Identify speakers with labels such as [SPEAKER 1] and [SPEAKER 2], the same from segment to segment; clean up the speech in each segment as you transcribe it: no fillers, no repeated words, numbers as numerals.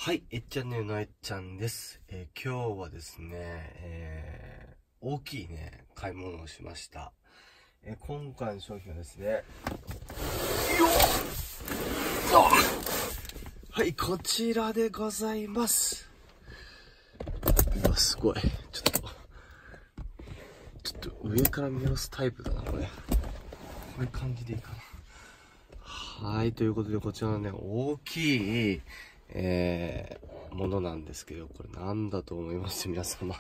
[SPEAKER 1] はい、チャンネルのちゃんです。今日はですね、大きいね、買い物をしました。今回の商品はですね、はい、こちらでございます。うわ、すごい。ちょっと上から見下ろすタイプだな、これ。こういう感じでいいかな。はい、ということで、こちらのね、大きい、ものなんですけど、これなんだと思います皆様。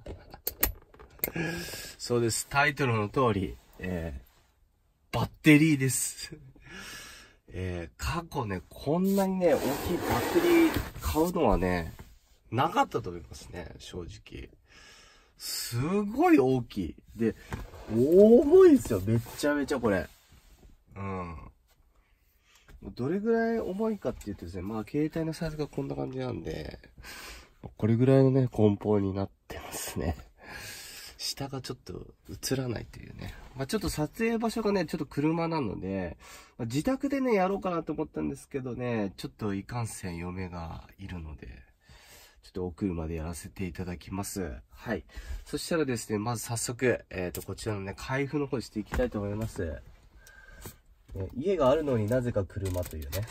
[SPEAKER 1] そうです。タイトルの通り、バッテリーです。過去ね、こんなにね、大きいバッテリー買うのはね、なかったと思いますね、正直。すごい大きい。で、重いですよ、めちゃめちゃこれ。うん。どれぐらい重いかって言うとですね、まあ携帯のサイズがこんな感じなんで、これぐらいのね、梱包になってますね。下がちょっと映らないというね。まあちょっと撮影場所がね、ちょっと車なので、まあ、自宅でね、やろうかなと思ったんですけどね、ちょっといかんせん嫁がいるので、ちょっとお車でやらせていただきます。はい。そしたらですね、まず早速、こちらのね、開封の方していきたいと思います。家があるのになぜか車というね。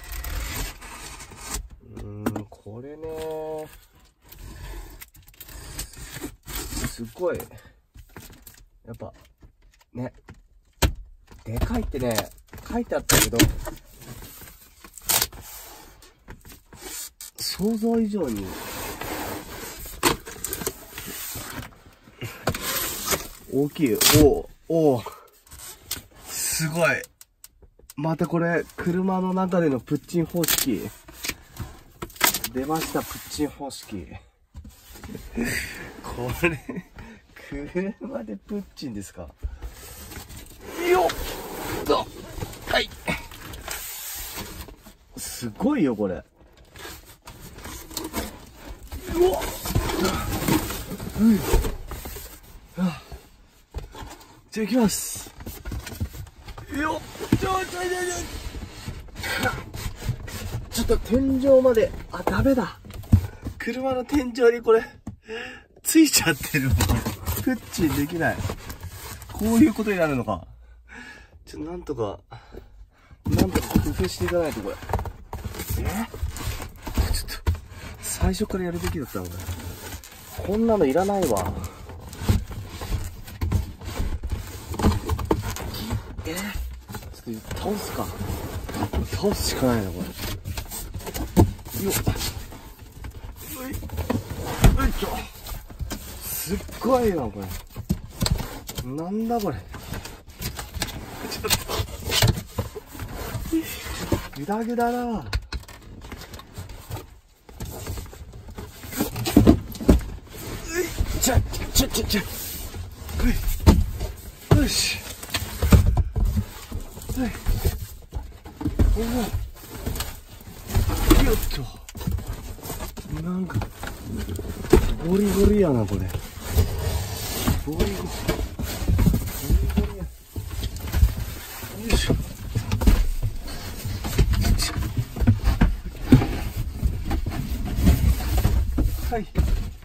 [SPEAKER 1] これね、すごい、やっぱ、ね、でかいってね、書いてあったけど、想像以上に、大きい。おすごい。またこれ、車の中でのプッチン方式。出ました、プッチン方式。これ、車でプッチンですか。よっと、はい。すごいよ、これ。うわっ、じゃあ行きます。よっ、ちょっと天井まで、ダメだ。車の天井にこれ、ついちゃってるもん。プッチンできない。こういうことになるのか。なんとか工夫していかないと、これ。ちょっと、最初からやるべきだったのか。こんなのいらないわ。ちょっと倒すか。倒すしかないな、これ。よっ。よいしょ。すっごいな、これ。なんだこれ。ちょっと。グダグダだな。よし。はい。よっと。なんか、ゴリゴリやな、これ。ゴリゴリ。よいしょ。はい。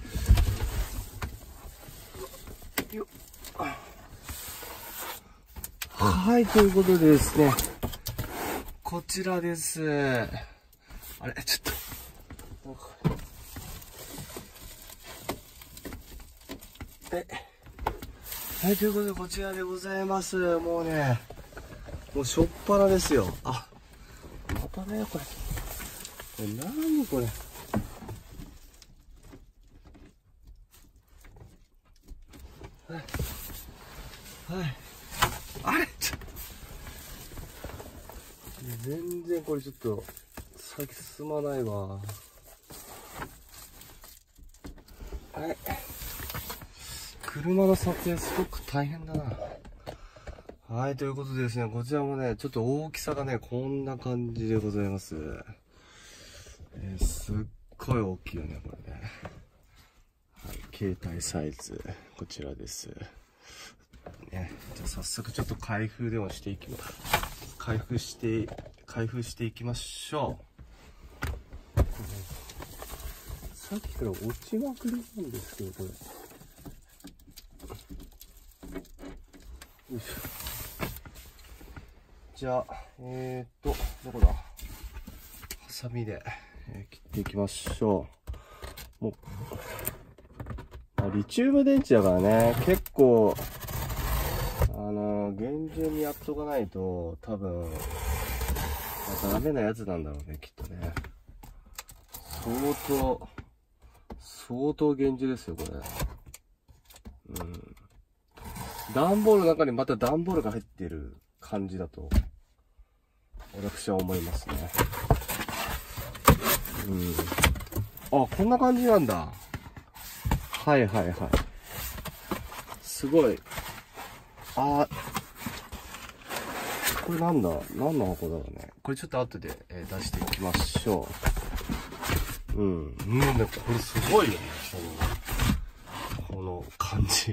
[SPEAKER 1] はい、ということでですね、こちらです。あれ、ちょっと。はい、ということで、こちらでございます。もうね、もうしょっぱなですよ。またね、これ。何これ。はい。あれ全然これちょっと、先進まないわ。はい。車の撮影すごく大変だな。はい、ということでですね、こちらもね、ちょっと大きさがね、こんな感じでございます。すっごい大きいよね、これね。はい、携帯サイズ、こちらです。ね、じゃあ早速ちょっと開封でもしていきます。開封していきましょう。 さっきから落ちまくりなんですけど、これ。よいしょ。じゃあ、どこだ？ハサミで、切っていきましょう。もう、リチウム電池だからね、結構、厳重にやっとかないと、多分、またダメなやつなんだろうね、きっとね。相当厳重ですよ、これ。うん。段ボールの中にまた段ボールが入っている感じだと、私は思いますね。うん。あ、こんな感じなんだ。はいはいはい。すごい。あ、これなんだ？何の箱だろうね。これちょっと後で、出していきましょう。うん。もうね、これすごいよね。この感じ。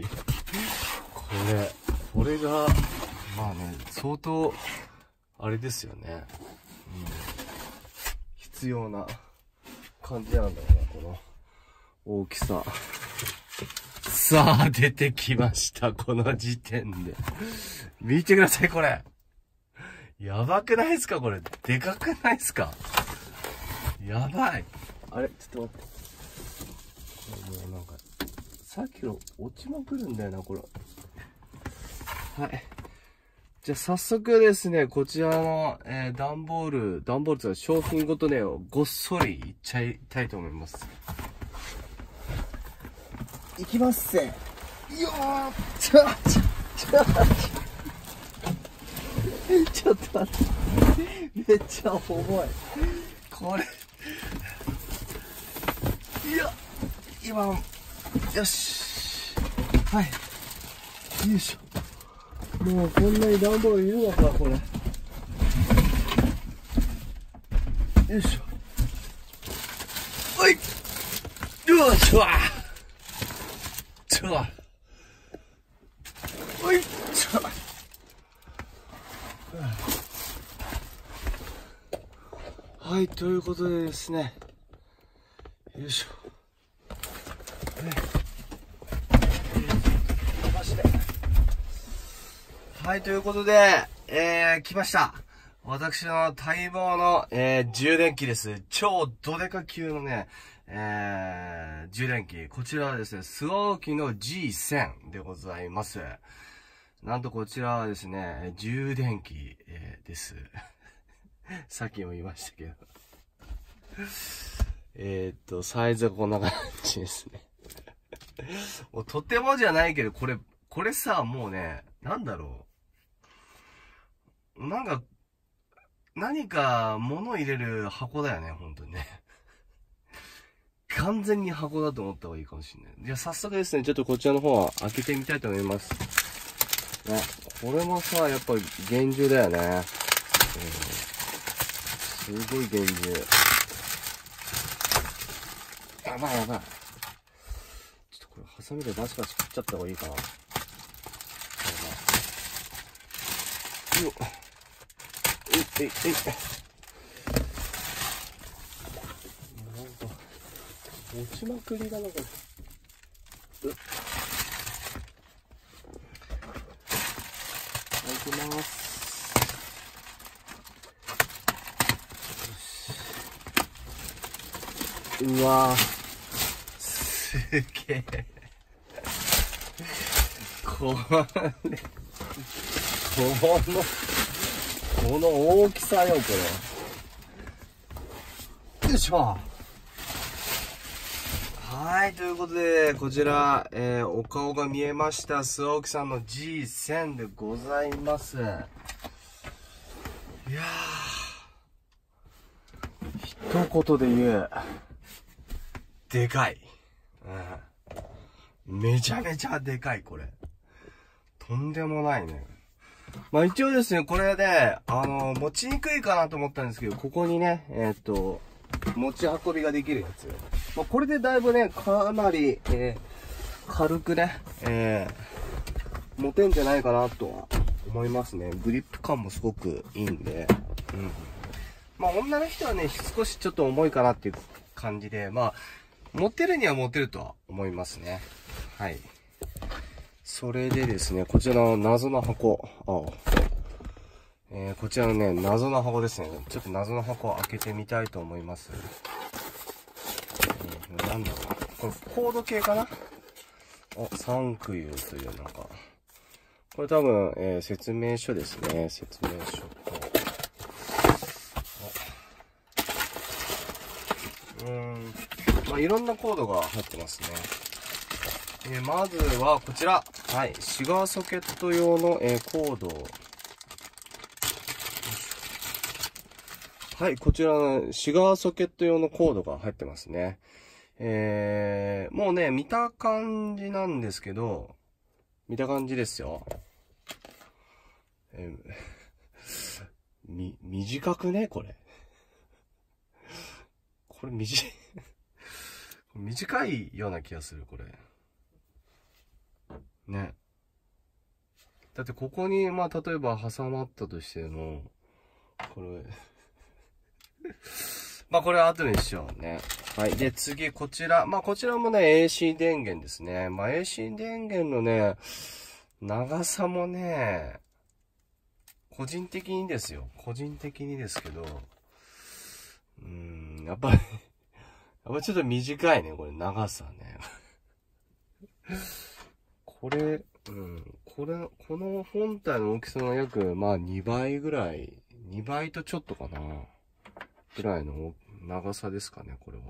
[SPEAKER 1] これが、まあね、相当、あれですよね。うん。必要な感じなんだろうな、この大きさ。さあ、出てきました、この時点で。見てください、これ。やばくないですかこれ。でかくないですか？やばい。あれちょっと待って。もうなんか、さっきの落ちまくるんだよな、これ。はい。じゃあ早速ですね、こちらの、段ボールというか商品ごとね、ごっそりいっちゃいたいと思います。いきますせ。よーちょっと待って。めっちゃ重い。これ。いや、今、よし。はい。よいしょ。もうこんなに段ボールいるのか、これ。よいしょ。おい！よいしょ！おい！はい、ということでですね。よいしょ。はい、ということで、来ました。私の待望の、充電器です。超ドデカ級のね、充電器。こちらはですね、スゴーキの G1000 でございます。なんとこちらはですね、充電器、です。さっきも言いましたけど。サイズはこんな感じですね。もうとてもじゃないけど、これさ、もうね、なんだろう。なんか、何か物入れる箱だよね、ほんとにね。完全に箱だと思った方がいいかもしれない。じゃあ早速ですね、ちょっとこちらの方は開けてみたいと思います。ね、これもさ、やっぱり厳重だよね。すごい厳重。やばいやばい。ちょっとこれハサミでバチバチ切っちゃった方がいいかな。よっ。なんか、落ちまくりだな、これ。開けます。うわぁ。すげえ。この大きさよ、これ。よいしょ。はい、ということで、こちら、お顔が見えました、スゴーキさんの G1000 でございます。いやー、一言で言う。でかい。めちゃめちゃでかい、これ。とんでもないね。まあ一応ですね、これで、持ちにくいかなと思ったんですけど、ここにね、持ち運びができるやつ。まあこれでだいぶね、かなり、軽くね、持てんじゃないかなとは思いますね。グリップ感もすごくいいんで。うん。まあ女の人はね、少しちょっと重いかなっていう感じで、まあ、 持てるには持てるとは思いますね。はい。それでですね、こちらの謎の箱。こちらのね、謎の箱ですね。ちょっと謎の箱を開けてみたいと思います。なんだろう。これコード系かな？サンクユーというなんか。これ多分、説明書ですね。説明書と。まあ、いろんなコードが入ってますね。まずはこちら。はい。シガーソケット用の、コード。はい。こちら、シガーソケット用のコードが入ってますね。もうね、見た感じなんですけど、見た感じですよ。短くねこれ。これ短いような気がする、これ。ね。だってここに、まあ、例えば挟まったとしても、これ、まあ、これは後にしようね。はい。で、次、こちら。まあ、こちらもね、AC 電源ですね。まあ、AC 電源のね、長さもね、個人的にですけど、やっぱりちょっと短いね、これ、長さね。この本体の大きさの約、まあ2倍ぐらい、2倍とちょっとかな、ぐらいの長さですかね、これは。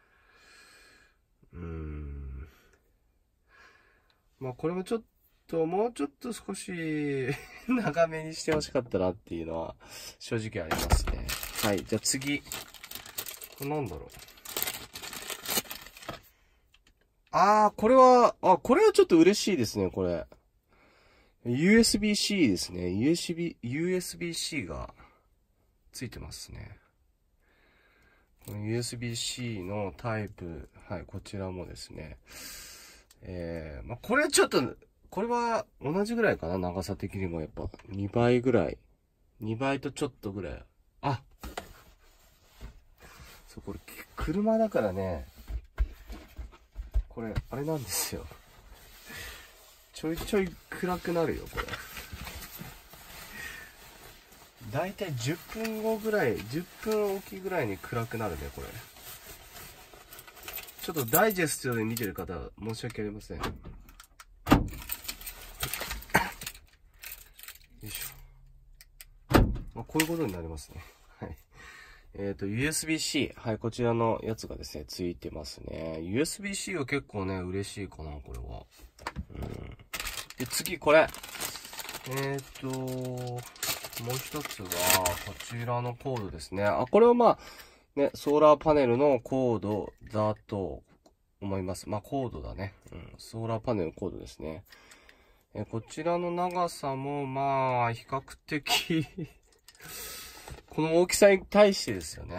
[SPEAKER 1] まあこれももうちょっと少し長めにしてほしかったなっていうのは正直ありますね。はい、じゃあ次。これなんだろう。これはちょっと嬉しいですね、これ。USB-C ですね。USB-C がついてますね。この USB-C のタイプ、はい、こちらもですね。まあ、これは同じぐらいかな、長さ的にもやっぱ2倍ぐらい。2倍とちょっとぐらい。そう、これ、車だからね、これ、あれなんですよ。ちょいちょい暗くなるよ、これ。だいたい10分後ぐらい、10分おきぐらいに暗くなるね、これ。ちょっとダイジェストで見てる方、申し訳ありません。よいしょ。こういうことになりますね。はい。USB-C。はい、こちらのやつがですね、ついてますね。USB-C は結構ね、嬉しいかな、これは。で、次、これ。もう一つは、こちらのコードですね。これはまあ、ね、ソーラーパネルのコードだと思います。まあ、コードだね。ソーラーパネルのコードですね。こちらの長さも、まあ、比較的この大きさに対してですよね。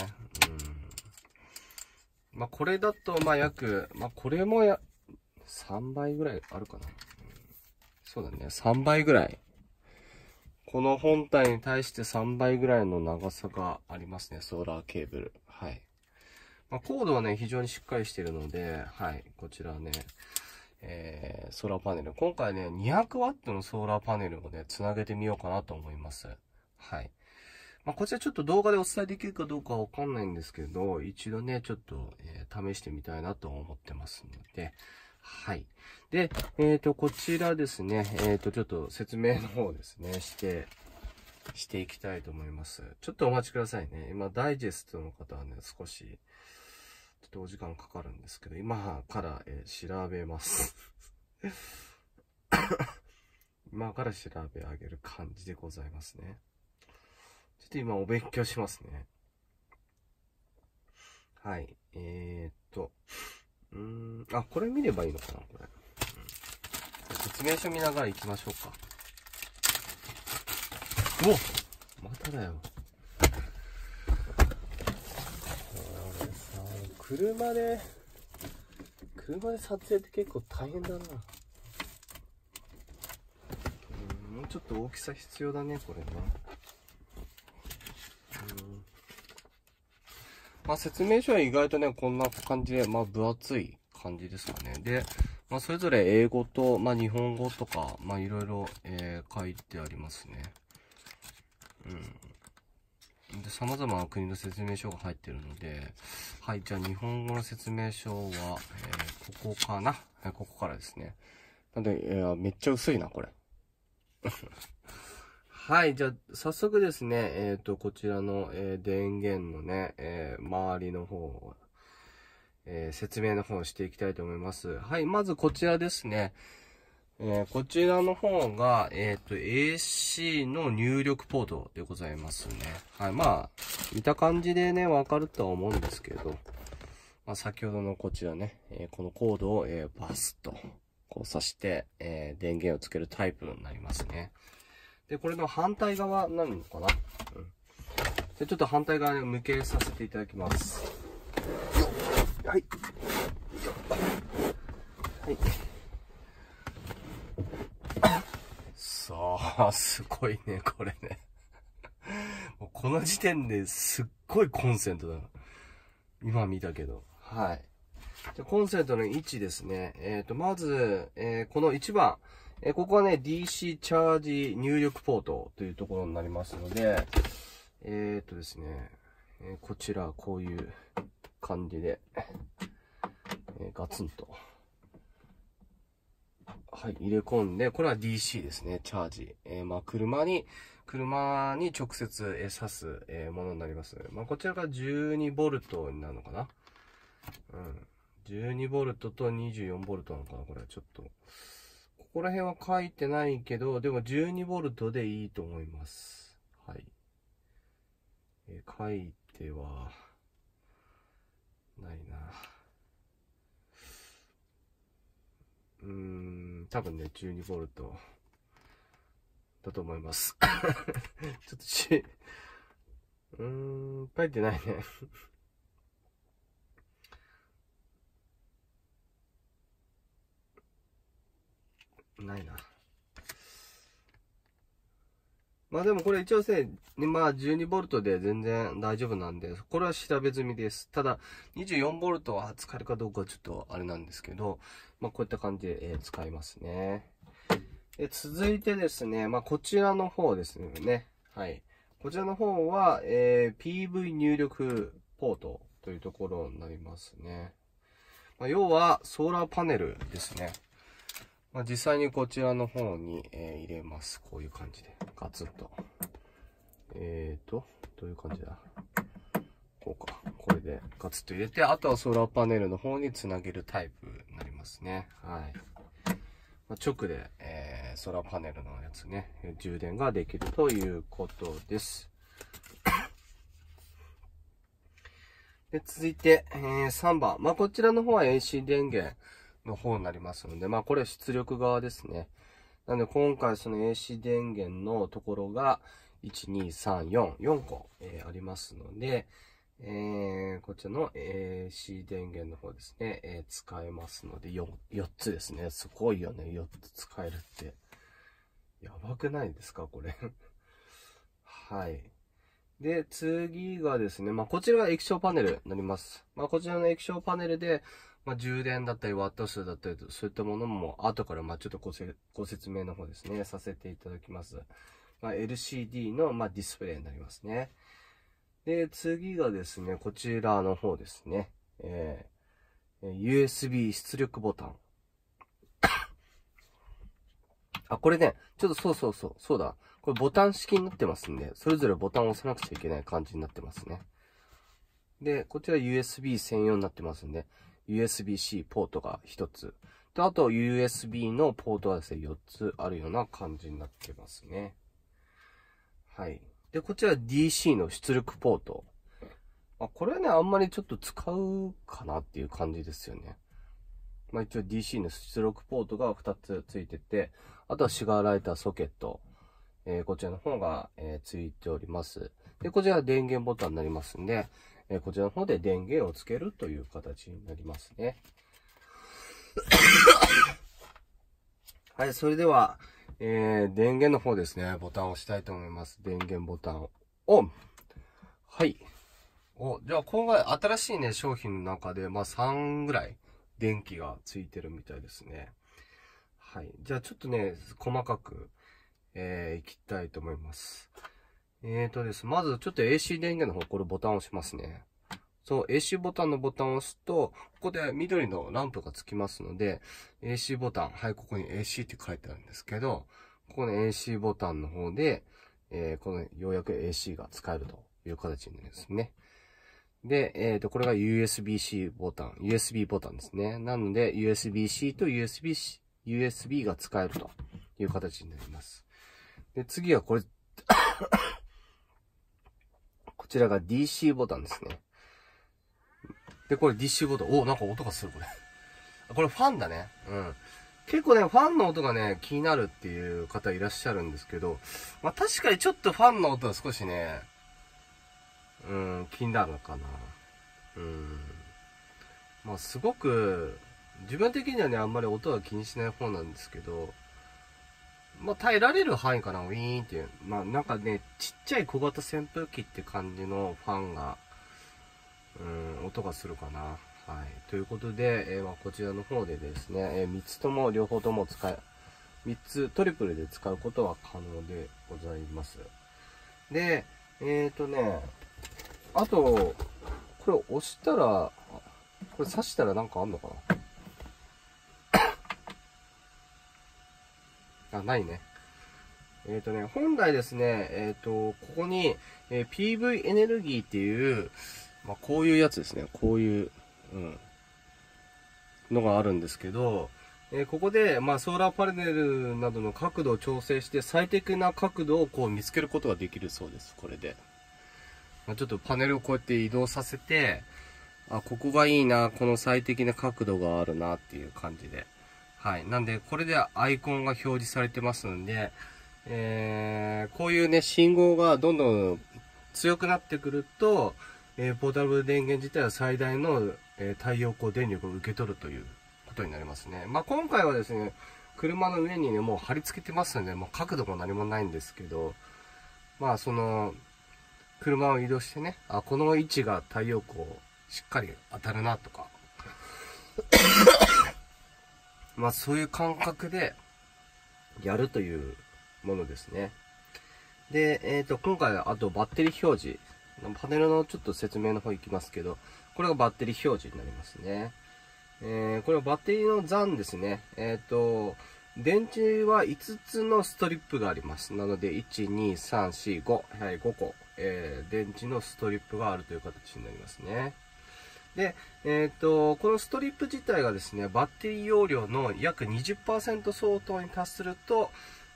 [SPEAKER 1] まあ、これだと、まあ、これも3倍ぐらいあるかな。そうだね、3倍ぐらい。この本体に対して3倍ぐらいの長さがありますね、ソーラーケーブル。はい。まあ、コードはね、非常にしっかりしているので、はい、こちらね、ソーラーパネル。今回ね、200W のソーラーパネルをね、つなげてみようかなと思います。はい。まあ、こちらちょっと動画でお伝えできるかどうかわかんないんですけど、一度ね、ちょっと、試してみたいなと思ってますので、はい。で、こちらですね、ちょっと説明の方ですね、していきたいと思います。ちょっとお待ちくださいね。今、ダイジェストの方はね、少し、ちょっとお時間かかるんですけど、今から、調べます。今から調べ上げる感じでございますね。ちょっと今お勉強しますね。はい。これ見ればいいのかな、これ。説明書見ながら行きましょうか。まただよ。これさ、車で撮影って結構大変だな。もうちょっと大きさ必要だね、これね。 まあ説明書は意外とね、こんな感じで、まあ分厚い感じですかね。で、まあそれぞれ英語と、まあ日本語とか、まあいろいろ、書いてありますね。で、様々な国の説明書が入ってるので、はい、じゃあ日本語の説明書は、ここかな、ここからですね。なんで、めっちゃ薄いな、これ。はい、じゃあ、早速ですね、こちらの、電源のね、周りの方、説明の方をしていきたいと思います。はい、まずこちらですね。こちらの方が、AC の入力ポートでございますね。はい、まあ、見た感じでね、わかるとは思うんですけど、まあ、先ほどのこちらね、このコードを、バスッと、こう挿して、電源をつけるタイプになりますね。で、これの反対側になるのかな、で、ちょっと反対側に向けさせていただきます。はい。はい。さあ、すごいね、これね。もうこの時点ですっごいコンセントだ。今見たけど。はい。でコンセントの位置ですね。まず、この1番。ここはね、DC チャージ入力ポートというところになりますので、ですね、こちら、こういう感じで、ガツンと、はい、入れ込んで、これは DC ですね、チャージ。まあ、車に直接、挿す、ものになります。まあ、こちらが 12V になるのかな。12V と 24V なのかな、これはちょっと。ここら辺は書いてないけど、でも 12V でいいと思います。はい。書いては、ないな。多分ね、12V だと思います。ちょっと書いてないね。ないな。まあでもこれ一応ね、まあ 12V で全然大丈夫なんで、これは調べ済みです。ただ 24V は使えるかどうかはちょっとあれなんですけど、まあこういった感じで、使いますね。続いてですね、まあこちらの方ですね。はい。こちらの方は、PV 入力ポートというところになりますね。まあ、要はソーラーパネルですね。まあ、実際にこちらの方に、入れます。こういう感じで。ガツンと。どういう感じだ？こうか。これでガツッと入れて、あとはソーラーパネルの方につなげるタイプになりますね。はい。まあ、直で、ソーラーパネルのやつね、充電ができるということです。で続いて、3番。まあ、こちらの方は AC 電源の方になりますので、まあ、これは出力側ですね。なので、今回その AC 電源のところが、1、2、3、4、4個、ありますので、こちらの AC 電源の方ですね、使えますので、4つですね。すごいよね、4つ使えるって。やばくないですか、これ。はい。で、次がですね、まあ、こちらが液晶パネルになります。まあ、こちらの液晶パネルで、まあ、充電だったり、ワット数だったりと、そういったものも、後から、まあ、ちょっとご説明の方ですね、させていただきます。まあ、LCD の、まあ、ディスプレイになりますね。で、次がですね、こちらの方ですね。USB 出力ボタン。あ、これね、ちょっとそうだ。これボタン式になってますんで、それぞれボタンを押さなくちゃいけない感じになってますね。で、こちら USB 専用になってますんで、USB-C ポートが1つ。で、あと USB のポートはですね、4つあるような感じになってますね。はい。で、こちら DC の出力ポート。これはね、あんまりちょっと使うかなっていう感じですよね。まあ一応 DC の出力ポートが2つついてて、あとはシガーライターソケット。こちらの方が、ついております。で、こちらは電源ボタンになりますんで、こちらの方で電源をつけるという形になりますね。はい、それでは、電源の方ですね、ボタンを押したいと思います。電源ボタンをオン。はい。 じゃあ今回新しいね、商品の中で、まあ3ぐらい電気がついてるみたいですね。はい。じゃあちょっとね、細かく、いきたいと思います。です。まずちょっと AC 電源の方、これボタンを押しますね。そう、AC ボタンのボタンを押すと、ここで緑のランプがつきますので、AC ボタン、はい、ここに AC って書いてあるんですけど、ここの AC ボタンの方で、このようやく AC が使えるという形になりますね。で、これが USB-C ボタン、USB ボタンですね。なので、USB-C と USB が使えるという形になります。で、次はこれ、こちらが DC ボタンですね。で、これ DC ボタン。なんか音がする、これ。これファンだね。うん。結構ね、ファンの音がね、気になるっていう方いらっしゃるんですけど、まあ確かにちょっとファンの音は少しね、気になるのかな。まあすごく、自分的にはね、あんまり音は気にしない方なんですけど、まあ耐えられる範囲かな、ウィーンっていう。まあなんかね、ちっちゃい小型扇風機って感じのファンが、音がするかな。はい。ということで、まあこちらの方でですね、3つとも、両方とも3つトリプルで使うことは可能でございます。で、あと、これ押したら、これ刺したらなんかあんのかな。ないね。本来ですね、ここに、PV エネルギーっていう、まあ、こういうやつですね。こういう、のがあるんですけど、ここで、まあ、ソーラーパネルなどの角度を調整して、最適な角度をこう見つけることができるそうです。これで。まあ、ちょっとパネルをこうやって移動させて、ここがいいな、この最適な角度があるなっていう感じで。はい。なんで、これでアイコンが表示されてますんで、こういうね、信号がどんどん強くなってくると、ポータブル電源自体は最大の、太陽光電力を受け取るということになりますね。まあ、今回はですね、車の上にね、もう貼り付けてますので、もう角度も何もないんですけど、まあ、車を移動してね、この位置が太陽光しっかり当たるなとか、まあ、そういう感覚でやるというものですね。で、今回はあとバッテリー表示。パネルのちょっと説明の方いきますけど、これがバッテリー表示になりますね。これはバッテリーの残ですね。電池は5つのストリップがあります。なので、1、2、3、4、5、はい、5個、電池のストリップがあるという形になりますね。で、このストリップ自体がですね、バッテリー容量の約 20% 相当に達すると、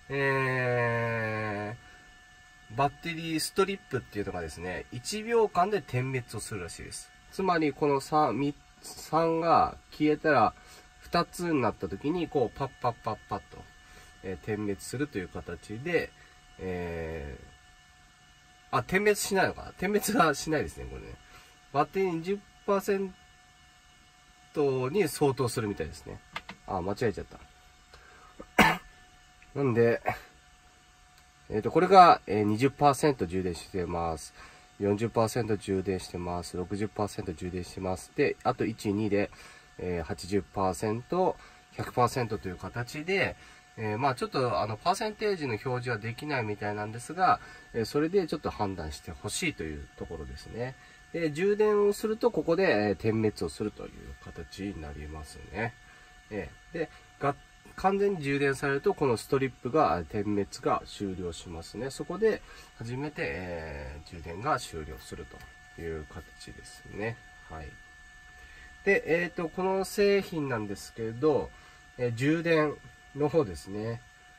[SPEAKER 1] バッテリーストリップっていうのがですね、1秒間で点滅をするらしいです。つまり、この3が消えたら、2つになった時に、こう、パッパッパッパッと、点滅するという形で、点滅しないのかな。点滅はしないですね、これね。バッテリー 20% に相当するみたいですね。間違えちゃった。なんで、これが 20% 充電してます。40% 充電してます。60% 充電してます。で、あと1、2で、80%、100% という形で、まあちょっとパーセンテージの表示はできないみたいなんですが、それでちょっと判断してほしいというところですね。で、充電をするとここで、点滅をするという形になりますね。で、完全に充電されると、このストリップが、点滅が終了しますね。そこで、初めて、充電が終了するという形ですね。はい。で、この製品なんですけど、充電の方ですね。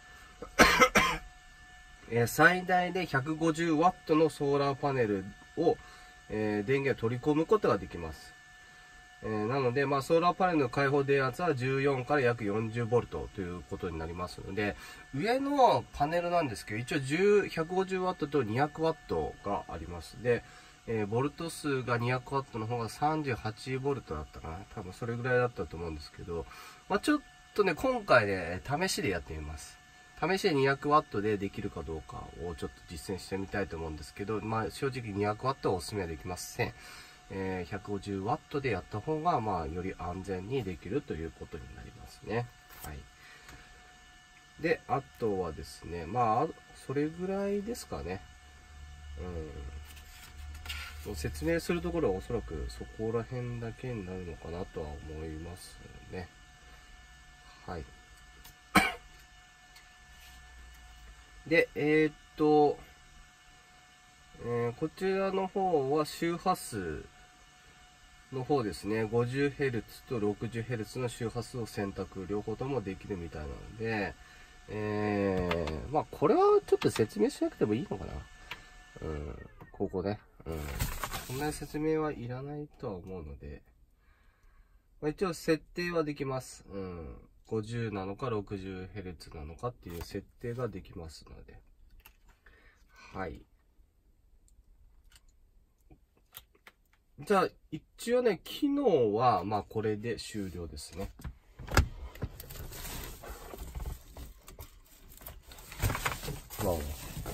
[SPEAKER 1] 最大で 150W のソーラーパネルを、電源を取り込むことができます。なので、まあ、ソーラーパネルの開放電圧は14から約 40V ということになりますので、上のパネルなんですけど、一応 150W と 200W があります。で、ボルト数が 200W の方が 38V だったかな。多分それぐらいだったと思うんですけど、まあ、ちょっとね、今回ね、試しでやってみます。 試しで 200W でできるかどうかをちょっと実践してみたいと思うんですけど、まあ正直 200W はお勧めはできません。150W でやった方が、まあより安全にできるということになりますね。はい。で、あとはですね、まあ、それぐらいですかね。説明するところはおそらくそこら辺だけになるのかなとは思いますね。はい。で、こちらの方は周波数の方ですね。50Hz と 60Hz の周波数を選択、両方ともできるみたいなので、まあこれはちょっと説明しなくてもいいのかな。ここね。そんなに説明はいらないとは思うので、まあ、一応設定はできます。50なのか 60Hz なのかっていう設定ができますので。はい。じゃあ、一応ね、機能は、まあこれで終了ですね。わお。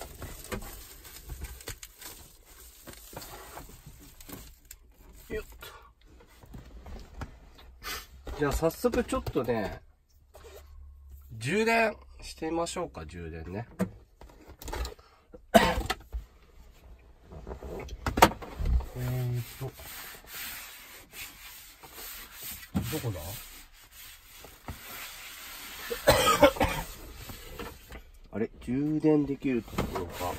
[SPEAKER 1] よっと。じゃあ早速ちょっとね、充電してみましょうか、充電ね。どこだあれ、充電できるところか。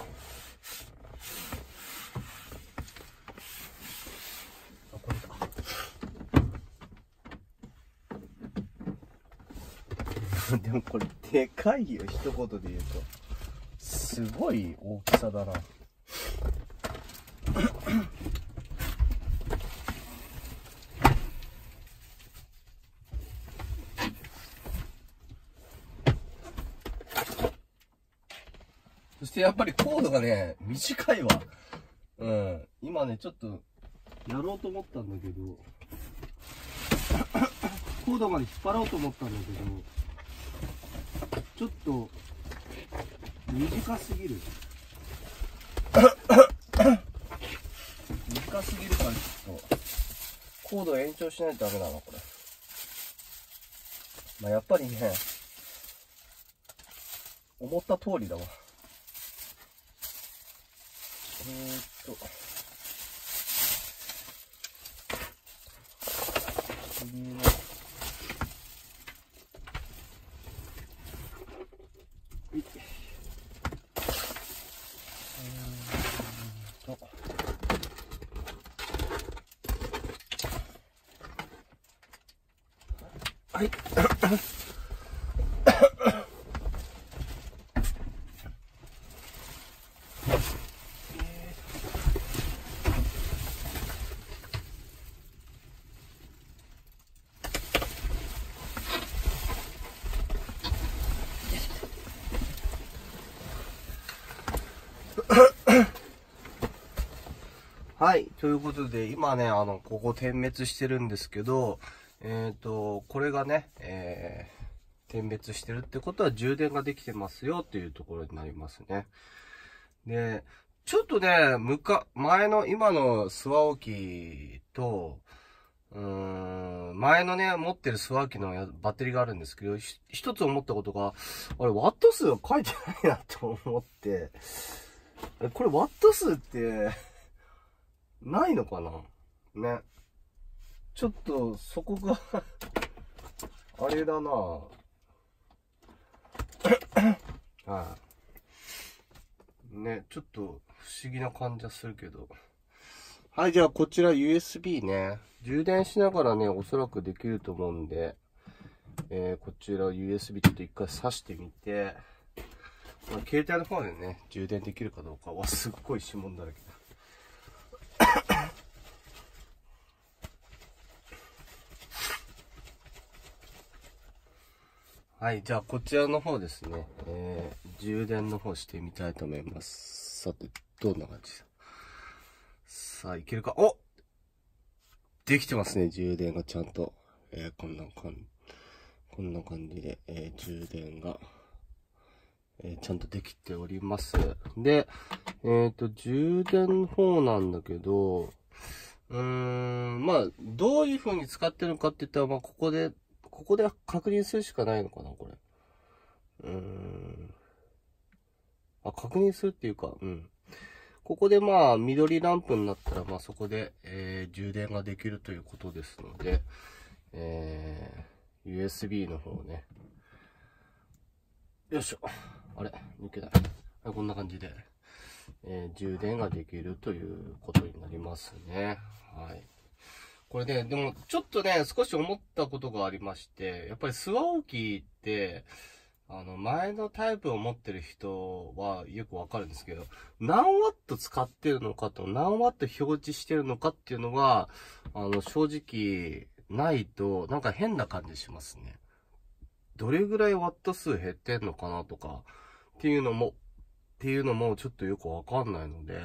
[SPEAKER 1] あ、これだ。でもこれ、でかいよ、一言で言うと。すごい大きさだな。そしてやっぱりコードがね、短いわ。今ね、ちょっと、やろうと思ったんだけど、コードまで引っ張ろうと思ったんだけど、ちょっと、短すぎる。短すぎるからちょっと、コードを延長しないとダメなの、これ。まあ、やっぱりね、思った通りだわ。はい。はい。ということで、今ね、ここ点滅してるんですけど、これがね、点滅してるってことは充電ができてますよっていうところになりますね。で、ちょっとね、今のスワオキと、前のね、持ってるスワオキのバッテリーがあるんですけど、一つ思ったことが、あれ、ワット数が書いてないなと思って、これワット数って、ないのかなね。ちょっと、そこがあれだなはい。ね、ちょっと不思議な感じはするけど。はい、じゃあこちら USB ね。充電しながらね、おそらくできると思うんで、こちら USB ちょっと一回挿してみて、まあ、携帯の方でね、充電できるかどうかはすっごい指紋だらけだ。はい、じゃあこちらの方ですね、充電の方してみたいと思います。さて、どんな感じだ。さあ、いけるか。お、できてますね、充電がちゃんと。こんな感じで、充電がちゃんとできております。で、充電の方なんだけど、まあ、どういう風に使ってるのかって言ったら、まあ、ここで確認するしかないのかな、これ。確認するっていうか、ここでまあ、緑ランプになったら、まあ、そこで、充電ができるということですので、USB の方ね。よいしょ。あれ抜けない。はい、こんな感じで、充電ができるということになりますね。はい。これでも、ちょっとね、少し思ったことがありまして、やっぱりスワオキって、前のタイプを持ってる人はよくわかるんですけど、何ワット使ってるのかと、何ワット表示してるのかっていうのが、正直、ないと、なんか変な感じしますね。どれぐらいワット数減ってんのかなとか、っていうのもちょっとよくわかんないので、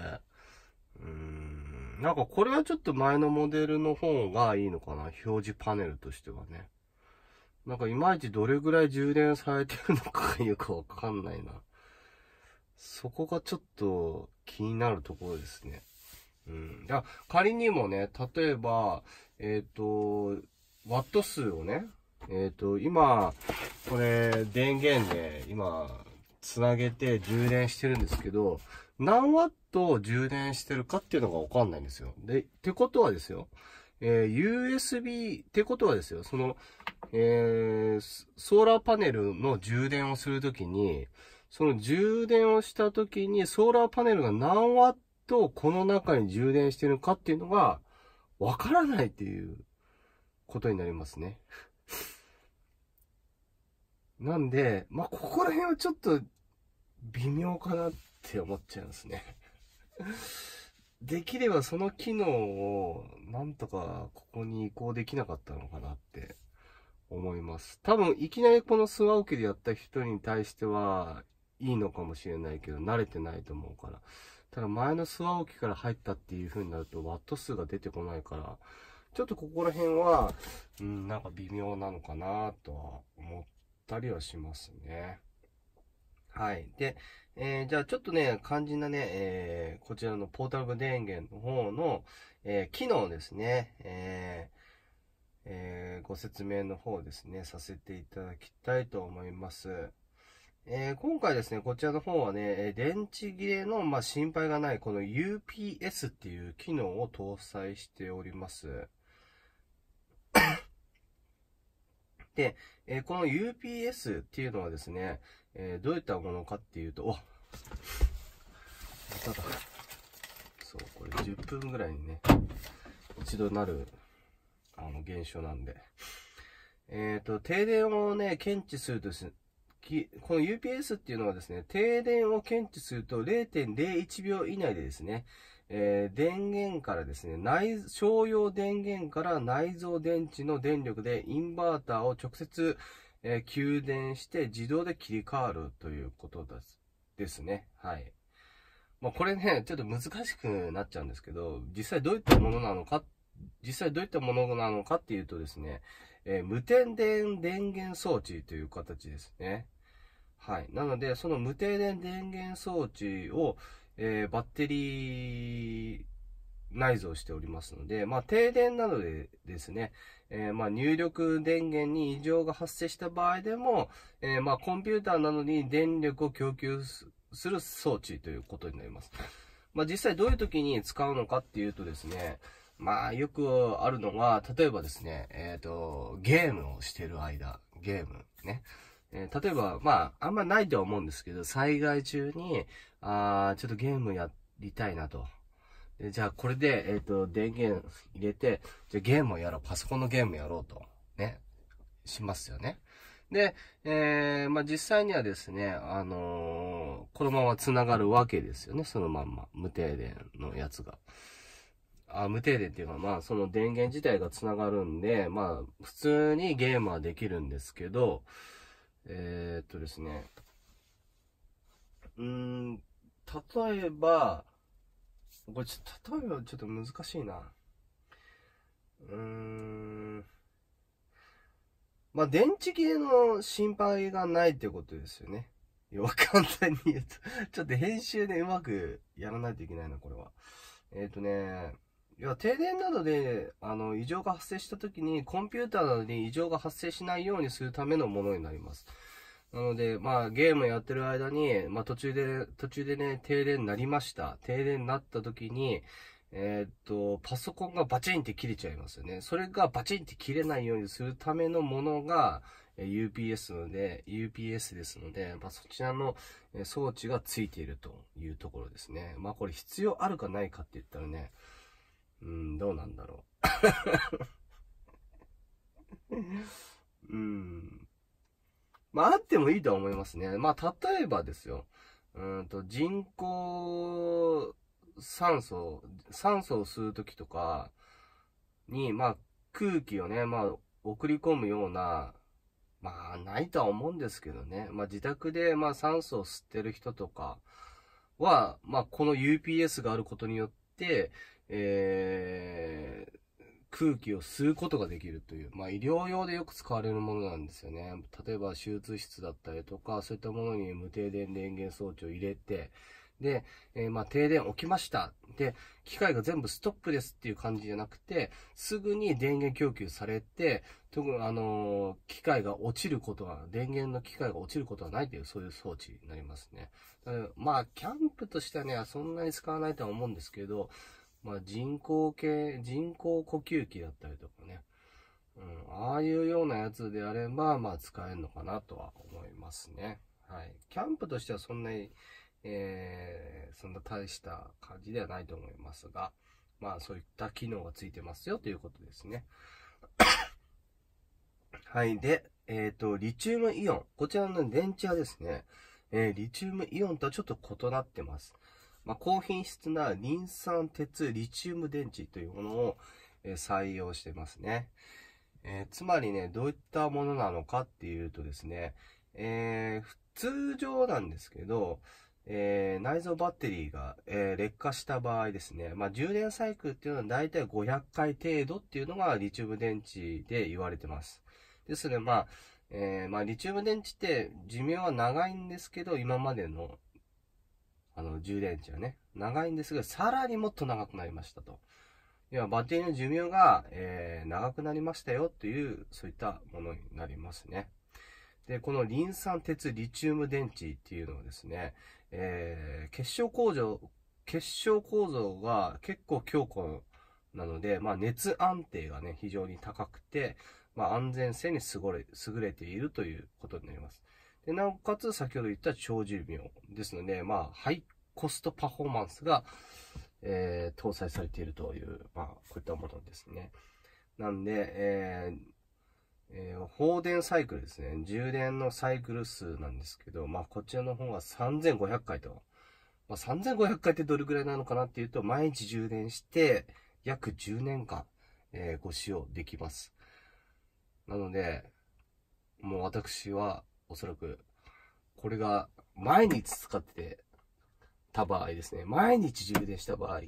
[SPEAKER 1] なんかこれはちょっと前のモデルの方がいいのかな、表示パネルとしてはね。なんかいまいちどれぐらい充電されてるのかがよくわかんないな。そこがちょっと気になるところですね。仮にもね、例えば、ワット数をね、今、これ、電源で、今、つなげて充電してるんですけど、何ワット充電してるかっていうのがわかんないんですよ。で、ってことはですよ、USB、ってことはですよ、ソーラーパネルの充電をするときに、その充電をしたときに、ソーラーパネルが何ワットこの中に充電してるかっていうのが、わからないっていうことになりますね。なんで、まあ、ここら辺はちょっと微妙かなって思っちゃいますね。できればその機能をなんとかここに移行できなかったのかなって思います。多分いきなりこのスワオキでやった人に対してはいいのかもしれないけど慣れてないと思うから。ただ前のスワオキから入ったっていう風になるとワット数が出てこないから、ちょっとここら辺は、なんか微妙なのかなとは思ったりはしますね。はい。で、じゃあちょっとね、肝心なね、こちらのポータブル電源の方の、機能ですね、ご説明の方ですね、させていただきたいと思います。今回ですね、こちらの方はね、電池切れの、まあ、心配がない、この UPS っていう機能を搭載しております。で、この UPS っていうのはですね、どういったものかっていうと、まただ。そう、これ10分ぐらいにね、一度なる、現象なんで。停電をね、検知するとですね、この UPS っていうのはですね、停電を検知すると 0.01 秒以内でですね、電源からですね、商用電源から内蔵電池の電力でインバーターを直接、給電して自動で切り替わるということですね。はい。まあこれね、ちょっと難しくなっちゃうんですけど、実際どういったものなのかっていうとですね、無停電電源装置という形ですね。はい。なので、その無停電電源装置を、バッテリー内蔵しておりますので、まあ、停電などでですね、まあ、入力電源に異常が発生した場合でも、まあ、コンピューターなどに電力を供給する装置ということになります。まあ、実際どういう時に使うのかっていうとですね、まあ、よくあるのが、例えばですね、ゲームをしている間、ゲームね。例えば、まあ、あんまないとは思うんですけど、災害中に、ちょっとゲームやりたいなと。でじゃあ、これで、電源入れて、じゃあゲームをやろう。パソコンのゲームやろうと。ね。しますよね。で、まあ、実際にはですね、このまま繋がるわけですよね。そのまんま。無停電のやつが。無停電っていうか、まあ、その電源自体が繋がるんで、まあ、普通にゲームはできるんですけど、ですね。例えば、これ例えばちょっと難しいな。まあ、電池切れの心配がないってことですよね。 簡単に言うと、ちょっと編集でうまくやらないといけないな、これは。停電などで、異常が発生した時に、コンピューターなどに異常が発生しないようにするためのものになります。なので、ゲームやってる間に、途中でね、停電になりました。停電になった時に、パソコンがバチンって切れちゃいますよね。それがバチンって切れないようにするためのものが、UPS ですので、そちらの装置がついているというところですね。これ必要あるかないかって言ったらね、どうなんだろう。あってもいいとは思いますね。例えばですよ。人工酸素を吸うときとかに、空気をね、送り込むような、ないとは思うんですけどね。自宅で、酸素を吸ってる人とかは、この UPS があることによって、空気を吸うことができるという、医療用でよく使われるものなんですよね。例えば手術室だったりとか、そういったものに無停電電源装置を入れて、で、停電起きました。で、機械が全部ストップですっていう感じじゃなくて、すぐに電源供給されて、特に機械が落ちることは、電源の機械が落ちることはないという、そういう装置になりますね。キャンプとしてはね、そんなに使わないとは思うんですけど、人工呼吸器だったりとかね。ああいうようなやつであれば、使えるのかなとは思いますね。はい。キャンプとしてはそんなに、そんな大した感じではないと思いますが、そういった機能がついてますよということですね。はい。で、リチウムイオン。こちらの電池はですね、リチウムイオンとはちょっと異なってます。高品質なリン酸鉄リチウム電池というものを、採用してますね。つまりね、どういったものなのかっていうとですね、通常なんですけど、内蔵バッテリーが、劣化した場合ですね、充電サイクルっていうのはだいたい500回程度っていうのがリチウム電池で言われてます。ですので、リチウム電池って寿命は長いんですけど、今までの充電池はね、長いんですが、さらにもっと長くなりましたと。要はバッテリーの寿命が、長くなりましたよという、そういったものになりますね。で、このリン酸鉄リチウム電池っていうのはですね、結晶構造が結構強固なので、熱安定がね、非常に高くて、安全性に優れているということになります。で、なおかつ、先ほど言った長寿命ですので、ハイコストパフォーマンスが、搭載されているという、こういったものですね。なんで、放電サイクルですね。充電のサイクル数なんですけど、こちらの方が3500回と。3500回ってどれぐらいなのかなっていうと、毎日充電して、約10年間、ご使用できます。なので、もう私は、おそらく、これが毎日使ってた場合ですね。毎日充電した場合、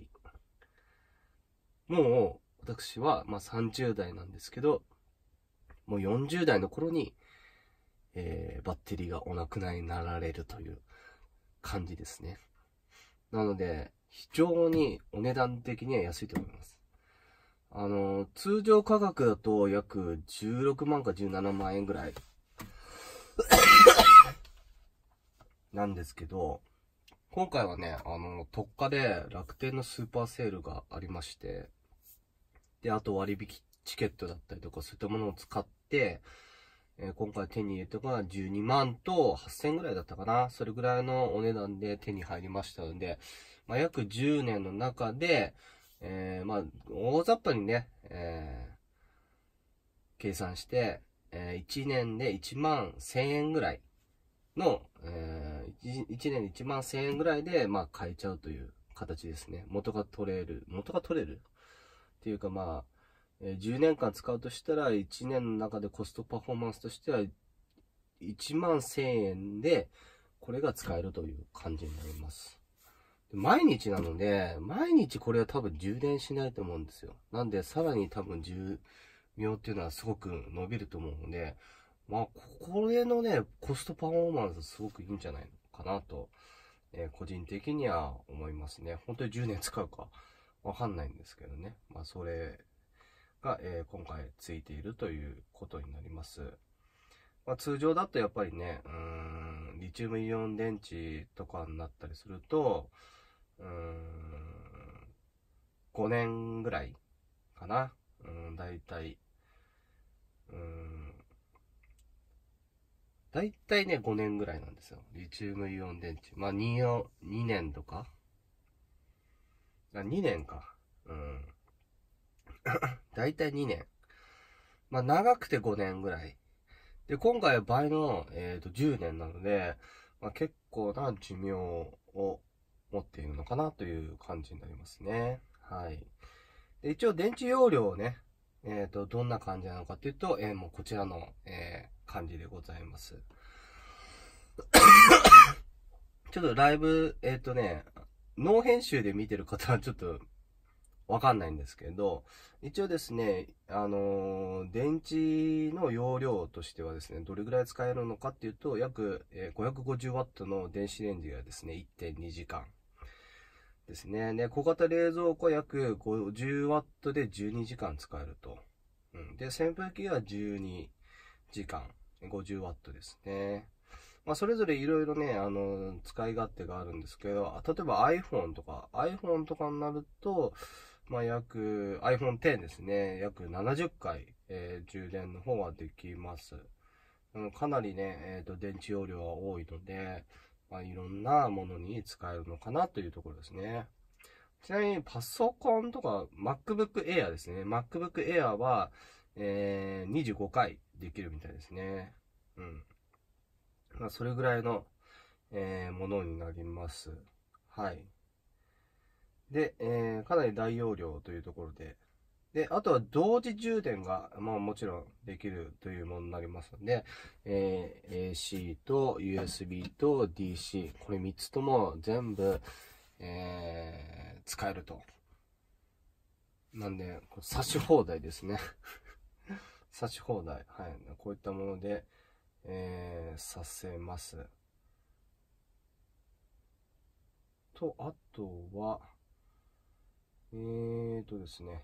[SPEAKER 1] もう、私は、30代なんですけど、もう40代の頃に、バッテリーがお亡くなりになられるという感じですね。なので、非常にお値段的には安いと思います。通常価格だと約16万か17万円ぐらいなんですけど、今回はね、特価で楽天のスーパーセールがありまして、で、あと割引チケットだったりとかそういったものを使って、今回手に入れたのが12万と8000ぐらいだったかな。それぐらいのお値段で手に入りましたので、約10年の中で、大雑把にね、計算して、1年で1万1000円ぐらいの、1年で1万1000円ぐらいで、買えちゃうという形ですね。元が取れるっていうか10年間使うとしたら、1年の中でコストパフォーマンスとしては、1万1000円で、これが使えるという感じになります。毎日なので、毎日これは多分充電しないと思うんですよ。なんで、さらに多分寿命っていうのはすごく伸びると思うので、 まあ、これのね、コストパフォーマンスすごくいいんじゃないのかなと、個人的には思いますね。本当に10年使うかわかんないんですけどね。まあ、それが、今回ついているということになります。まあ、通常だとやっぱりね、リチウムイオン電池とかになったりすると、5年ぐらいかな。だいたい、だいたいね、5年ぐらいなんですよ。リチウムイオン電池。まあ、2年とか2年か。だいたい2年。まあ、長くて5年ぐらい。で、今回は倍の、10年なので、まあ、結構な寿命を持っているのかなという感じになりますね。はい。で、一応電池容量をね、どんな感じなのかというと、もうこちらの、感じでございます。ちょっとライブ、ノー編集で見てる方はちょっとわかんないんですけど、一応ですね、電池の容量としてはですね、どれぐらい使えるのかっていうと、約 550W の電子レンジがですね、1.2 時間ですね。で、小型冷蔵庫約 50W で12時間使えると。で、扇風機が12時間、50W ですね。まあ、それぞれいろいろね、使い勝手があるんですけど、例えば iPhone とかになると、まあ、iPhone X ですね、約70回、充電の方はできます。かなりね、電池容量は多いので、まあ、いろんなものに使えるのかなというところですね。ちなみにパソコンとか MacBook Air ですね。MacBook Air は、25回できるみたいですね。まあ、それぐらいの、ものになります。はい。で、かなり大容量というところで。で、あとは同時充電が、まあもちろんできるというものになりますので、AC と USB と DC、これ3つとも全部、使えると。なんで、差し放題ですね。差し放題。はい。こういったもので、させます。と、あとは、ですね。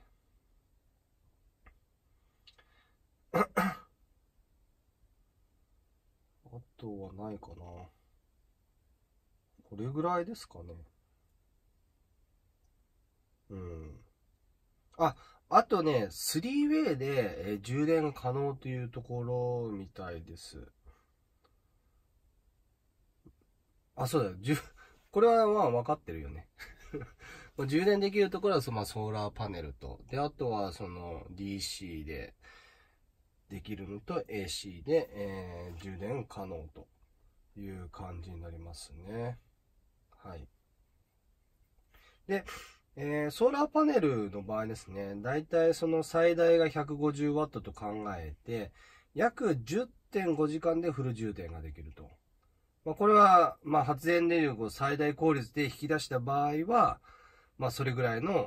[SPEAKER 1] あとはないかな。これぐらいですかね。あとね、3way で、充電可能というところみたいです。そうだよ。これはまあ分かってるよね。充電できるところはまあ、ソーラーパネルと、で、あとはその DC でできるのと AC で、充電可能という感じになりますね。はい。で、ソーラーパネルの場合ですね、だいたいその最大が 150W と考えて、約 10.5 時間でフル充電ができると。まあ、これは、まあ、発電電力を最大効率で引き出した場合は、まあ、それぐらいの、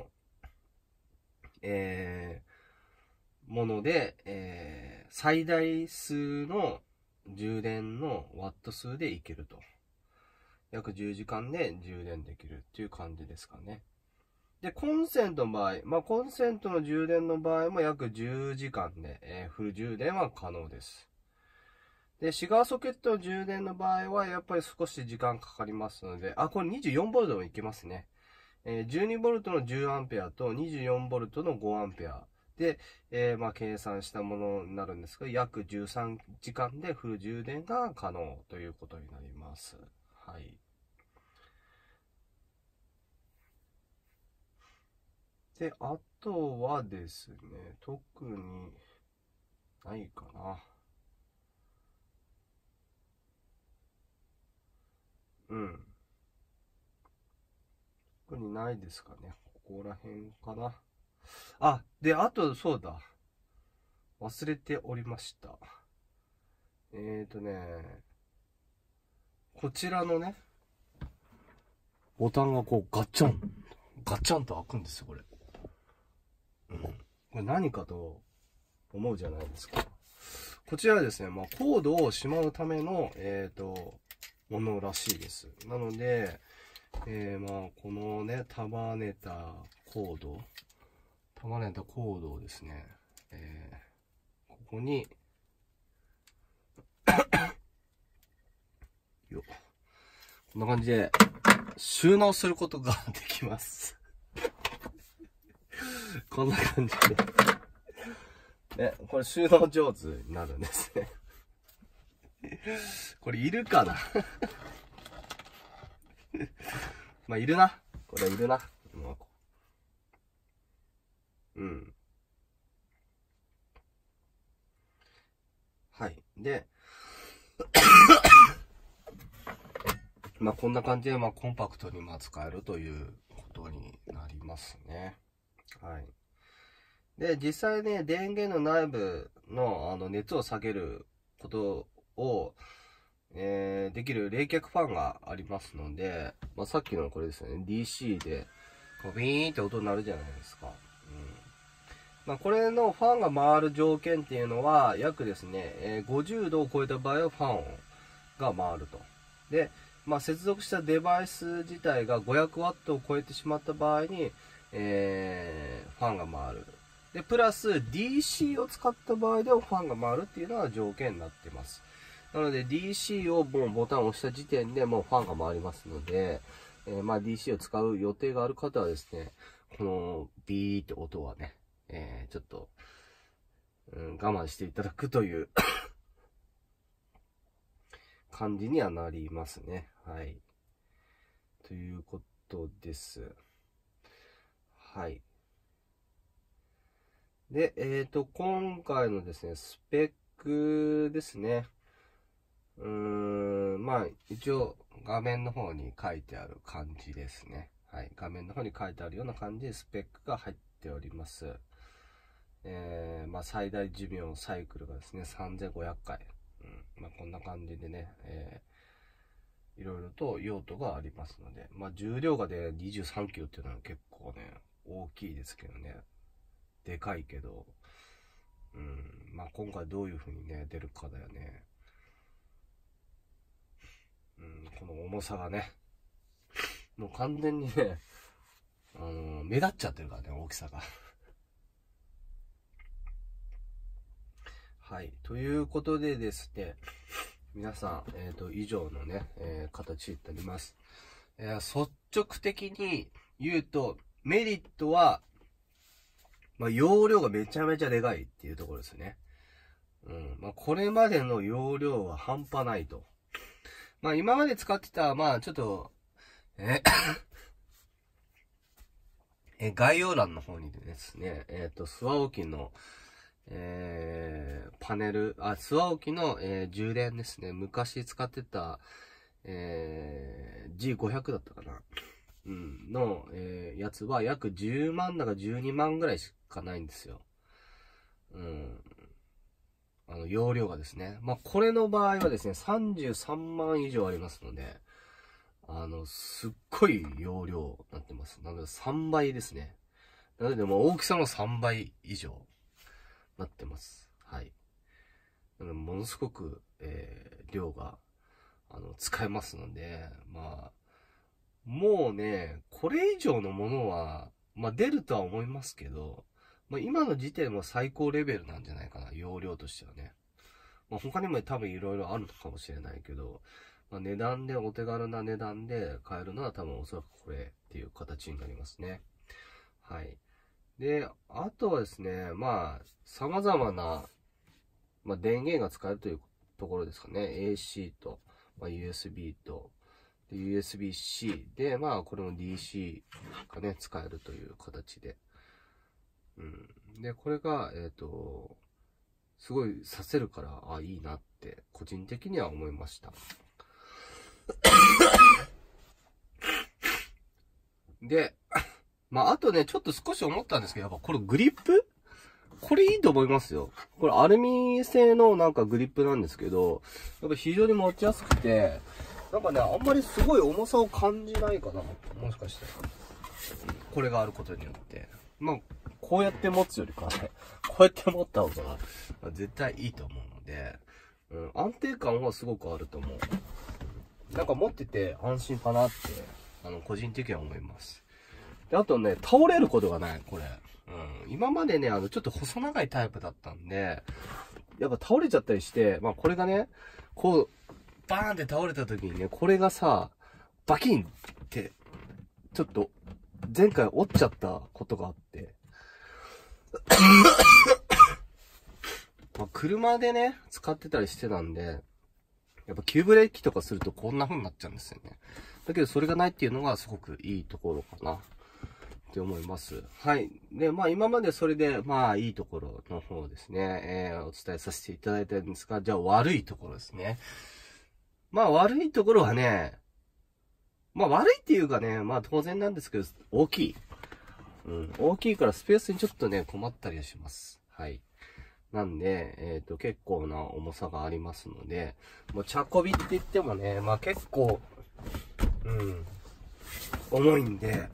[SPEAKER 1] もので、最大数の充電のワット数でいけると。約10時間で充電できるっていう感じですかね。で、コンセントの場合、まあ、コンセントの充電の場合も約10時間で、フル充電は可能です。で、シガーソケットの充電の場合は、やっぱり少し時間かかりますので、これ 24V もいけますね。12V の 10A と 24V の 5A で、まあ、計算したものになるんですが、約13時間でフル充電が可能ということになります。はい。で、あとはですね、特にないかな。特にないですかね。ここら辺かな。で、あと、そうだ。忘れておりました。こちらのね、ボタンがこうガッチャンと開くんですよ、これ。これ何かと思うじゃないですか。 こちらはですね、まあ、コードをしまうための、ものらしいです。なので、まあ、このね、束ねたコードをですね、ここに、よっ。こんな感じで、収納することができます。こんな感じで。ね、これ収納上手になるんですね。これいるかなまあ、いるな。これいるな。うん。はい。で、まあ、こんな感じで、まあ、コンパクトに、まあ、使えるということになりますね。はい。で、実際ね、電源の内部の、熱を下げることを、できる冷却ファンがありますので、まあ、さっきのこれですね、DC で、こうビーンって音になるじゃないですか。まあ、これのファンが回る条件っていうのは、約ですね、50度を超えた場合はファンが回ると。で、まあ、接続したデバイス自体が500ワットを超えてしまった場合に、ファンが回る。で、プラス DC を使った場合でもファンが回るっていうのが条件になってます。なので DC をもうボタンを押した時点でもうファンが回りますので、まあ DC を使う予定がある方はですね、このビーって音はね、ちょっと、我慢していただくという感じにはなりますね。はい。ということです。はい。で、今回のですね、スペックですね。まあ、一応、画面の方に書いてある感じですね。はい。画面の方に書いてあるような感じでスペックが入っております。まあ、最大寿命サイクルがですね、3500回。まあ、こんな感じでね、いろいろと用途がありますので、まあ、重量がね、23キロっていうのは結構ね、大きいですけどね。でかいけど、まあ、今回どういう風にね、出るかだよね。この重さがね、もう完全にね、目立っちゃってるからね、大きさが。はい。ということでですね、皆さん、以上のね、形になります。率直的に言うと、メリットは、まあ、容量がめちゃめちゃでかいっていうところですね。まあ、これまでの容量は半端ないと。まあ、今まで使ってた、まあ、ちょっと、概要欄の方にですね、スワオキの、パネル、スワオキの、充電ですね。昔使ってた、G500 だったかな。の、やつは約10万だか12万ぐらいしかないんですよ。容量がですね。まあ、これの場合はですね、33万以上ありますので、すっごい容量になってます。なので3倍ですね。なのでもう大きさの3倍以上なってます。はい。なのでものすごく、量が、使えますので、まあ、もうね、これ以上のものは、まあ出るとは思いますけど、まあ今の時点は最高レベルなんじゃないかな、容量としてはね。まあ他にも多分いろいろあるのかもしれないけど、まあ値段で、お手軽な値段で買えるのは多分おそらくこれっていう形になりますね。はい。で、あとはですね、まあ、様々な、まあ電源が使えるというところですかね。AC と、まあ、USB と、で USB-C で、まあ、これも DC がね、使えるという形で。で、これが、すごいさせるから、いいなって、個人的には思いました。で、まあ、あとね、ちょっと少し思ったんですけど、やっぱこれグリップこれいいと思いますよ。これアルミ製のなんかグリップなんですけど、やっぱ非常に持ちやすくて、なんかね、あんまりすごい重さを感じないかな。もしかして。これがあることによって。まあ、こうやって持つよりかね、こうやって持った方が絶対いいと思うので、安定感はすごくあると思う。なんか持ってて安心かなって、個人的には思います。で、あとね、倒れることがない、これ。今までね、ちょっと細長いタイプだったんで、やっぱ倒れちゃったりして、まあこれがね、こう、バーンって倒れた時にね、これがさ、バキンって、ちょっと、前回折っちゃったことがあって、まあ車でね、使ってたりしてたんで、やっぱ急ブレーキとかするとこんな風になっちゃうんですよね。だけどそれがないっていうのがすごくいいところかなって思います。はい。で、まあ今までそれで、まあいいところの方ですね、お伝えさせていただいたんですが、じゃあ悪いところですね。まあ悪いところはね、まあ悪いっていうかね、まあ当然なんですけど、大きい。大きいからスペースにちょっとね、困ったりはします。はい。なんで、結構な重さがありますので、もう、チャコビって言ってもね、まあ結構、重いんで、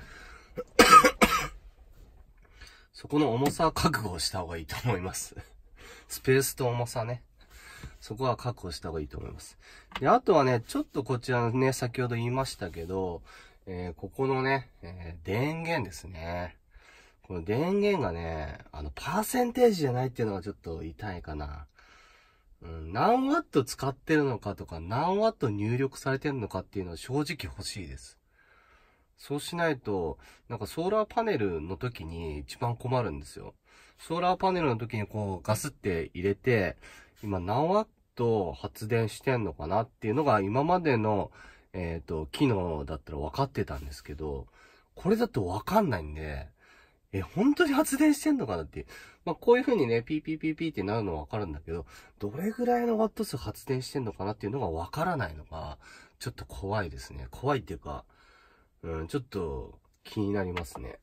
[SPEAKER 1] そこの重さは覚悟した方がいいと思います。スペースと重さね。そこは確保した方がいいと思います。で、あとはね、ちょっとこちらね、先ほど言いましたけど、ここのね、電源ですね。この電源がね、パーセンテージじゃないっていうのがちょっと痛いかな。何ワット使ってるのかとか、何ワット入力されてるのかっていうのは正直欲しいです。そうしないと、なんかソーラーパネルの時に一番困るんですよ。ソーラーパネルの時にこうガスって入れて、今何ワット発電してんのかなっていうのが今までの、機能だったら分かってたんですけど、これだと分かんないんで、本当に発電してんのかなっていう。まあ、こういう風にね、ピーピーピーピーってなるのはわかるんだけど、どれぐらいのワット数発電してんのかなっていうのがわからないのが、ちょっと怖いですね。怖いっていうか、ちょっと気になりますね。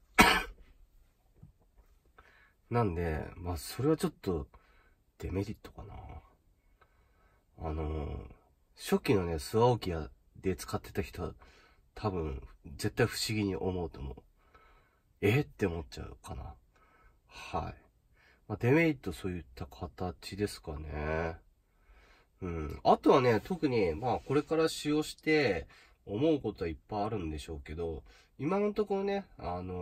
[SPEAKER 1] なんで、まあ、それはちょっと、デメリットかな。初期のね、スワオキアで使ってた人は、多分、絶対不思議に思うと思う。って思っちゃうかな。はい。まあ、デメリットそういった形ですかね。あとはね、特に、まあ、これから使用して、思うことはいっぱいあるんでしょうけど、今のところね、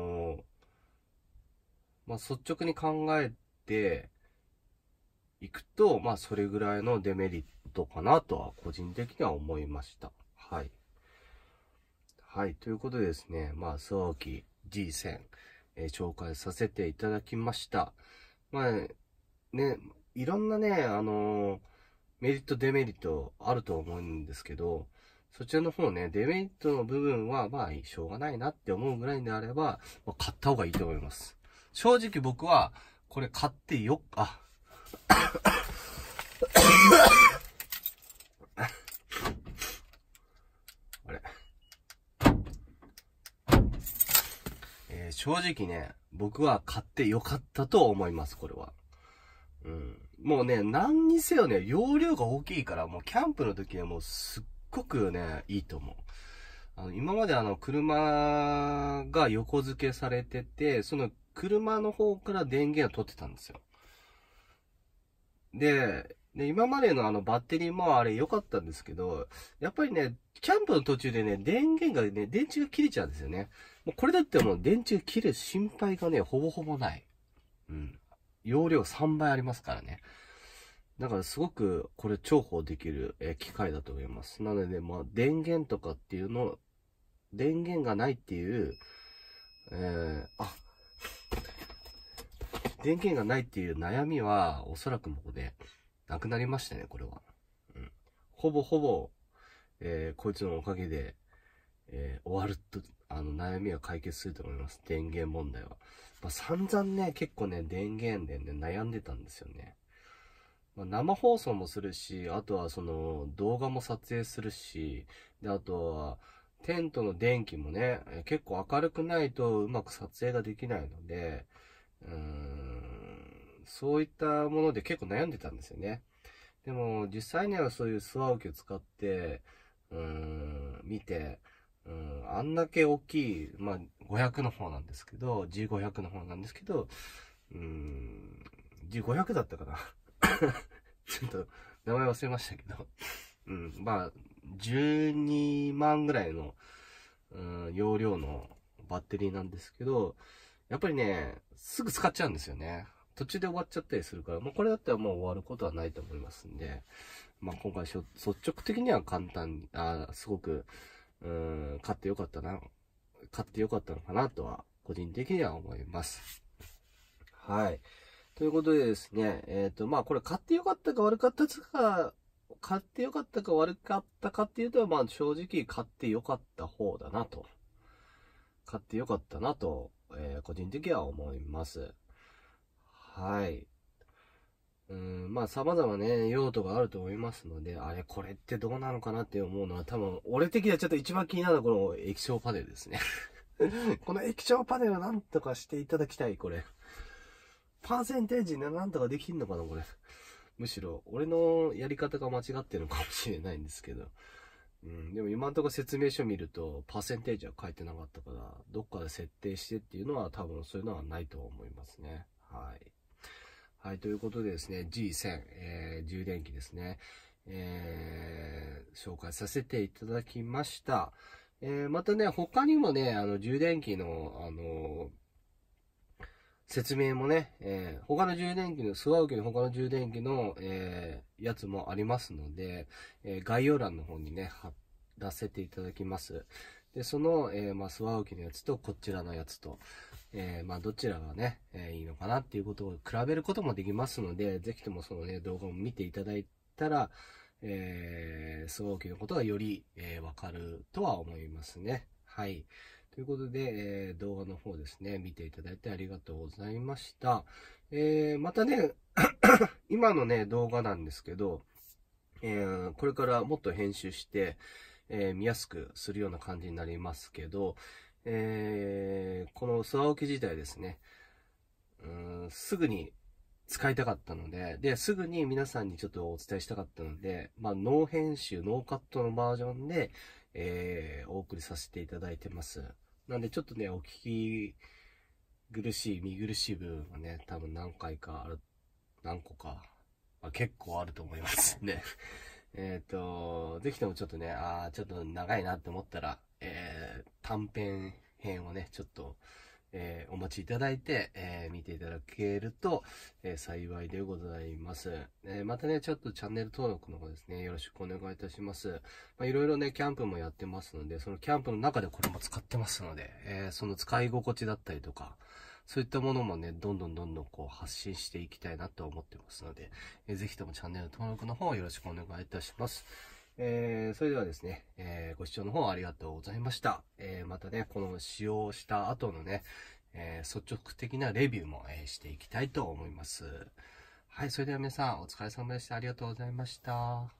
[SPEAKER 1] まあ、率直に考えていくと、まあ、それぐらいのデメリットかなとは、個人的には思いました。はい。はい。ということでですね、まあ、スワオキ G1000、紹介させていただきました。まあ、ね、いろんなね、メリット、デメリットあると思うんですけど、そちらの方ね、デメリットの部分は、まあ、しょうがないなって思うぐらいであれば、まあ、買った方がいいと思います。正直僕は、これ買ってあれ。正直ね、僕は買ってよかったと思います、これは。もうね、何にせよね、容量が大きいから、もうキャンプの時はもうすっごくね、いいと思う。今まで車が横付けされてて、その車の方から電源を取ってたんですよ。で、今までのバッテリーもあれ良かったんですけど、やっぱりね、キャンプの途中でね、電源がね、電池が切れちゃうんですよね。もうこれだってもう電池が切れる心配がね、ほぼほぼない。容量3倍ありますからね。だからすごくこれ重宝できる機械だと思います。なので、まあ電源とかっていうの、電源がないっていう、電源がないっていう悩みはおそらくもうね、なくなりましたね、これは。ほぼほぼ、こいつのおかげで、終わると、悩みは解決すると思います。電源問題は。まあ、散々ね、結構ね、電源でね、悩んでたんですよね。まあ、生放送もするし、あとはその、動画も撮影するし、で、あとは、テントの電気もね、結構明るくないとうまく撮影ができないので、そういったもので結構悩んでたんですよね。でも、実際にはそういうスワオキを使って、見て、あんだけ大きい、まあ、500の方なんですけど、G500 の方なんですけど、G500 だったかなちょっと名前忘れましたけど、うん、まあ、12万ぐらいの、容量のバッテリーなんですけど、やっぱりね、すぐ使っちゃうんですよね。途中で終わっちゃったりするから、これだったらもう終わることはないと思いますんで、今回率直的には簡単に、すごく、買ってよかったのかなとは、個人的には思います。はい。ということでですね、これ買ってよかったか悪かったか、買ってよかったか悪かったかっていうと、正直買ってよかった方だなと。買ってよかったなと、個人的には思います。はい。様々ね、用途があると思いますので、これってどうなのかなって思うのは、多分、俺的にはちょっと一番気になるのはこの液晶パネルですね。この液晶パネルをなんとかしていただきたい、これ。パーセンテージね、なんとかできんのかな、これ。むしろ、俺のやり方が間違ってるのかもしれないんですけど。でも今のところ説明書見ると、パーセンテージは書いてなかったから、どっかで設定してっていうのは多分そういうのはないと思いますね。はい。はい、ということでですね、G1000、充電器ですね。紹介させていただきました。またね、他にもね、充電器の、説明もね、他の充電器の、スワウキの他の充電器の、やつもありますので、概要欄の方にね、貼らせていただきます。で、その、スワウキのやつとこちらのやつと、どちらがね、いいのかなっていうことを比べることもできますので、ぜひともそのね、動画を見ていただいたら、スワウキのことがより、わかるとは思いますね。はい。ということで、動画の方ですね、見ていただいてありがとうございました。またね、今のね、動画なんですけど、これからもっと編集して、見やすくするような感じになりますけど、このスワオキ自体ですね、すぐに使いたかったので、すぐに皆さんにちょっとお伝えしたかったので、ノー編集、ノーカットのバージョンで、お送りさせていただいてます。なんでちょっとね、お聞き苦しい、見苦しい部分がね、多分何個か、結構あると思いますね。ぜひともちょっとね、ちょっと長いなって思ったら、短編編をね、ちょっと、お待ちいただいて、見ていただけると、幸いでございます。またね、ちょっとチャンネル登録の方ですね、よろしくお願いいたします。いろいろね、キャンプもやってますので、そのキャンプの中でこれも使ってますので、その使い心地だったりとか、そういったものもね、どんどんこう発信していきたいなと思ってますので、ぜひともチャンネル登録の方よろしくお願いいたします。それではですね、ご視聴の方ありがとうございました。またね、この使用した後のね、率直的なレビューも、していきたいと思います。はい、それでは皆さんお疲れ様でした。ありがとうございました。